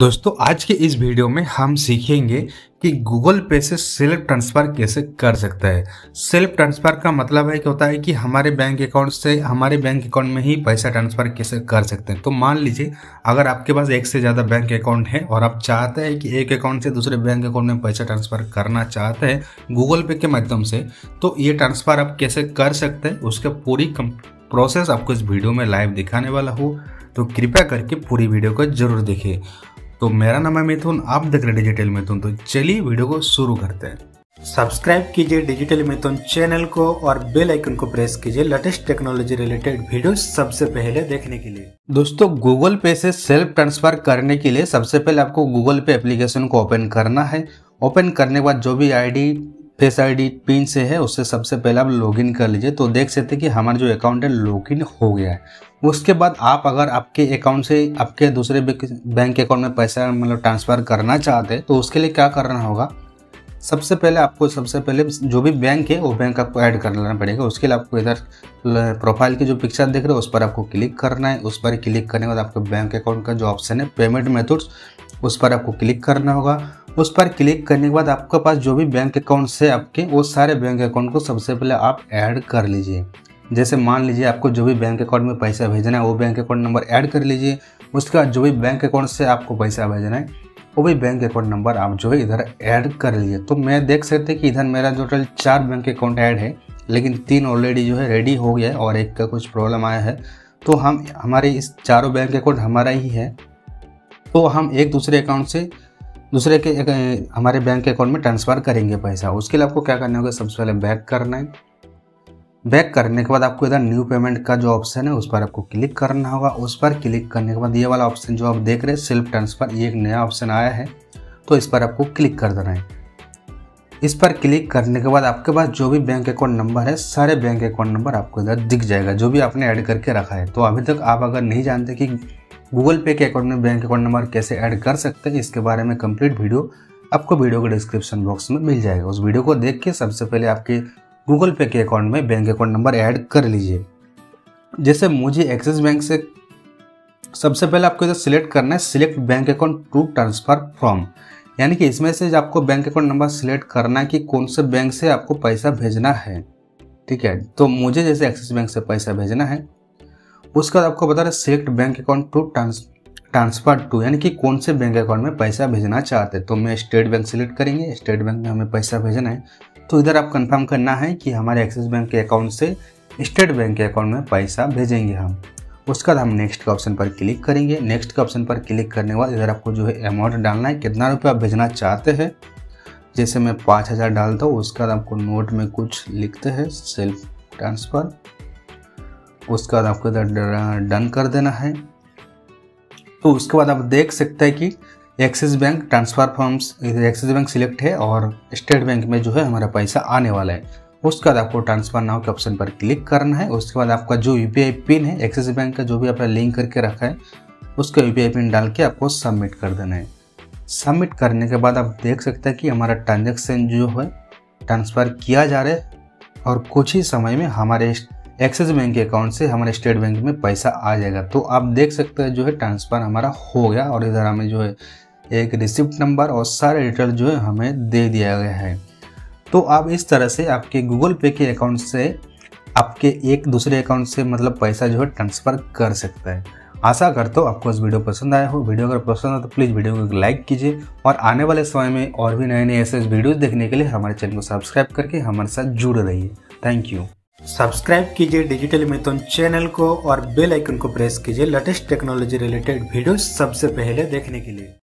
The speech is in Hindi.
दोस्तों आज के इस वीडियो में हम सीखेंगे कि गूगल पे से सेल्फ ट्रांसफ़र कैसे कर सकता है। सेल्फ ट्रांसफ़र का मतलब है कि होता है कि हमारे बैंक अकाउंट से हमारे बैंक अकाउंट में ही पैसा ट्रांसफ़र कैसे कर सकते हैं। तो मान लीजिए अगर आपके पास एक से ज़्यादा बैंक अकाउंट है और आप चाहते हैं कि एक अकाउंट से दूसरे बैंक अकाउंट में पैसा ट्रांसफ़र करना चाहते हैं गूगल पे के माध्यम से, तो ये ट्रांसफ़र आप कैसे कर सकते हैं उसका पूरी प्रोसेस आपको इस वीडियो में लाइव दिखाने वाला हूँ। तो कृपया करके पूरी वीडियो को जरूर देखिए। तो मेरा नाम है मिथुन, आप देख रहे हैं डिजिटल मिथुन। तो चलिए वीडियो को शुरू करते हैं। सब्सक्राइब कीजिए डिजिटल मिथुन चैनल को और बेल आइकन को प्रेस कीजिए लेटेस्ट टेक्नोलॉजी रिलेटेड वीडियो सबसे पहले देखने के लिए। दोस्तों गूगल पे से सेल्फ ट्रांसफर करने के लिए सबसे पहले आपको गूगल पे एप्लीकेशन को ओपन करना है। ओपन करने के बाद जो भी आईडी फेस आईडी पिन से है उससे सबसे पहले आप लॉगिन कर लीजिए। तो देख सकते हैं कि हमारा जो अकाउंट है लॉगिन हो गया है। उसके बाद आप अगर आपके अकाउंट से आपके दूसरे बैंक अकाउंट में पैसा ट्रांसफ़र करना चाहते हैं तो उसके लिए क्या करना होगा, सबसे पहले जो भी बैंक है वो बैंक आपको ऐड कर लेना पड़ेगा। उसके लिए आपको इधर प्रोफाइल की जो पिक्चर देख रहे हो उस पर आपको क्लिक करना है। उस पर क्लिक करने के बाद आपको बैंक अकाउंट का जो ऑप्शन है पेमेंट मेथड्स उस पर आपको क्लिक करना होगा। उस पर क्लिक करने के बाद आपके पास जो भी बैंक अकाउंट है आपके वो सारे बैंक अकाउंट को सबसे पहले आप ऐड कर लीजिए। जैसे मान लीजिए आपको जो भी बैंक अकाउंट में पैसा भेजना है वो बैंक अकाउंट नंबर ऐड कर लीजिए। उसके बाद जो भी बैंक अकाउंट से आपको पैसा भेजना है वो भी बैंक अकाउंट नंबर आप जो है इधर ऐड कर लीजिए। तो मैं देख सकते हैं कि इधर मेरा टोटल 4 बैंक अकाउंट ऐड है, लेकिन 3 ऑलरेडी जो है रेडी हो गया है और एक का कुछ प्रॉब्लम आया है। तो हम हमारे इस चारों बैंक अकाउंट हमारा ही है, तो हम एक दूसरे अकाउंट से दूसरे के हमारे बैंक अकाउंट में ट्रांसफ़र करेंगे पैसा। उसके लिए आपको क्या करना होगा, सबसे पहले बैक करना है। बैक करने के बाद आपको इधर न्यू पेमेंट का जो ऑप्शन है उस पर आपको क्लिक करना होगा। उस पर क्लिक करने के बाद ये वाला ऑप्शन जो आप देख रहे हैं सेल्फ ट्रांसफ़र, ये एक नया ऑप्शन आया है, तो इस पर आपको क्लिक कर देना है। इस पर क्लिक करने के बाद आपके पास जो भी बैंक अकाउंट नंबर है सारे बैंक अकाउंट नंबर आपको इधर दिख जाएगा जो भी आपने ऐड करके रखा है। तो अभी तक आप अगर नहीं जानते कि गूगल पे के अकाउंट में बैंक अकाउंट नंबर कैसे ऐड कर सकते हैं, इसके बारे में कंप्लीट वीडियो आपको वीडियो के डिस्क्रिप्शन बॉक्स में मिल जाएगा। उस वीडियो को देख के सबसे पहले आपके गूगल पे के अकाउंट में बैंक अकाउंट नंबर ऐड कर लीजिए। जैसे मुझे एक्सिस बैंक से सबसे पहले आपको इधर सिलेक्ट करना है select bank account to transfer from, यानी कि इसमें से आपको बैंक अकाउंट नंबर सिलेक्ट करना है कि कौन से बैंक से आपको पैसा भेजना है। ठीक है, तो मुझे जैसे एक्सिस बैंक से पैसा भेजना है उसका आपको बता रहे select bank account to transfer to, यानी कि कौन से बैंक अकाउंट में पैसा भेजना चाहते हैं। तो मैं स्टेट बैंक सिलेक्ट करेंगे, स्टेट बैंक में हमें पैसा भेजना है। तो इधर आप कंफर्म करना है कि हमारे एक्सिस बैंक के अकाउंट से स्टेट बैंक के अकाउंट में पैसा भेजेंगे हम। उसके बाद हम नेक्स्ट के ऑप्शन पर क्लिक करेंगे। नेक्स्ट के ऑप्शन पर क्लिक करने के बाद इधर आपको जो है अमाउंट डालना है, कितना रुपये आप भेजना चाहते हैं। जैसे मैं 5000 डालता हूँ, उसके बाद आपको नोट में कुछ लिखते हैं सेल्फ ट्रांसफ़र। उसके बाद आपको इधर डन कर देना है। तो उसके बाद आप देख सकते हैं कि एक्सिस बैंक ट्रांसफ़र फॉर्म्स इधर एक्सिस बैंक सिलेक्ट है और स्टेट बैंक में जो है हमारा पैसा आने वाला है। उसके बाद आपको ट्रांसफ़र नाउ के ऑप्शन पर क्लिक करना है। उसके बाद आपका जो यूपीआई पिन है एक्सिस बैंक का जो भी आपने लिंक करके रखा है उसका यूपीआई पिन डाल के आपको सबमिट कर देना है। सबमिट करने के बाद आप देख सकते हैं कि हमारा ट्रांजेक्शन जो है ट्रांसफ़र किया जा रहा है और कुछ ही समय में हमारे एक्सिस बैंक के अकाउंट से हमारे स्टेट बैंक में पैसा आ जाएगा। तो आप देख सकते हैं जो है ट्रांसफ़र हमारा हो गया और इधर हमें जो है एक रिसिप्ट नंबर और सारे डिटेल जो है हमें दे दिया गया है। तो आप इस तरह से आपके गूगल पे के अकाउंट से आपके एक दूसरे अकाउंट से पैसा जो है ट्रांसफ़र कर सकता है। आशा करता हूँ आपको इस वीडियो पसंद आया हो। वीडियो अगर पसंद हो तो प्लीज़ वीडियो को लाइक कीजिए और आने वाले समय में और भी नए ऐसे वीडियोज़ देखने के लिए हमारे चैनल को सब्सक्राइब करके हमारे साथ जुड़े रहिए। Thank you. सब्सक्राइब कीजिए डिजिटल मिथुन चैनल को और बेल आइकन को प्रेस कीजिए लेटेस्ट टेक्नोलॉजी रिलेटेड वीडियो सबसे पहले देखने के लिए।